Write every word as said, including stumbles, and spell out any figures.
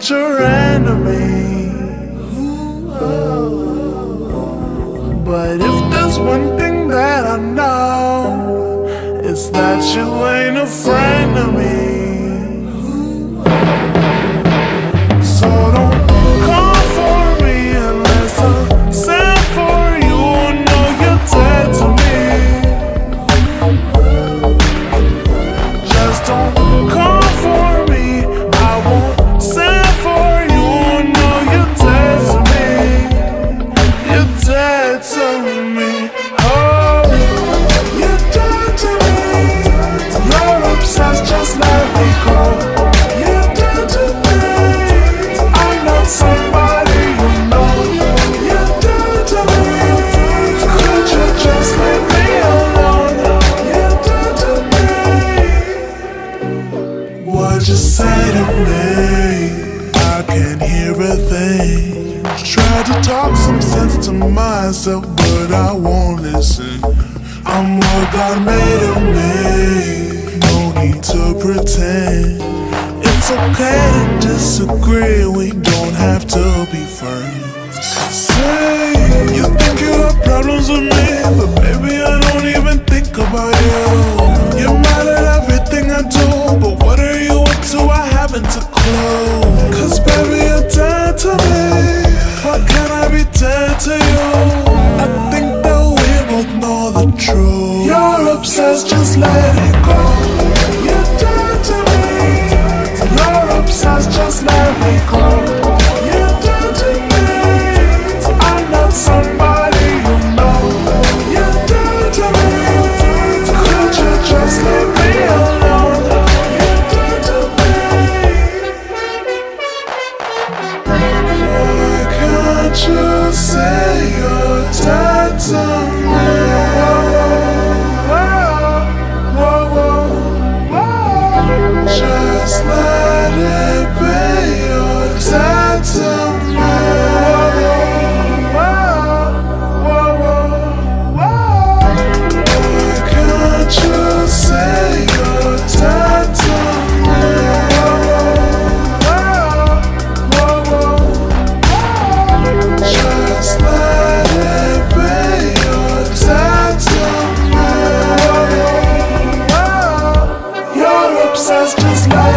not your enemy. But if there's one thing that I know, it's that you ain't a friend of me. So don't call for me unless I send for you. I know you're dead to me. Just don't call for me, I won't send for you. I know you're dead to me. You're dead to me. Oh, you're dead to me. You're obsessed, just let me go. You're dead to me. I'm not somebody you know. You're dead to me. Could you just leave me alone? You're dead to me. What you say to me, I can't hear a thing. Try to talk some sense to myself, but I won't listen. I'm what God made of me. No need to pretend. It's okay to disagree, we don't have to be friends. Say, you think you have problems with me, but baby I don't even think about you. You're mad at everything I do, but what are you up to? I haven't a clue. Cause baby you're dead to me. How can I be dead to you? I think that we both know the truth. You're obsessed, just let it go. You're dead to me. You're obsessed, just let me go. You're dead to me. I'm not somebody you know. You're dead to me. Could you just leave me alone? You're dead to me. Why can't you say you're dead to me? Whoa, whoa, whoa. Just let it be. You're dead to me. Whoa, whoa, whoa. Why can't you say you're dead to me? Whoa, whoa, whoa. Just let it be. You're dead to me. You're obsessed, just let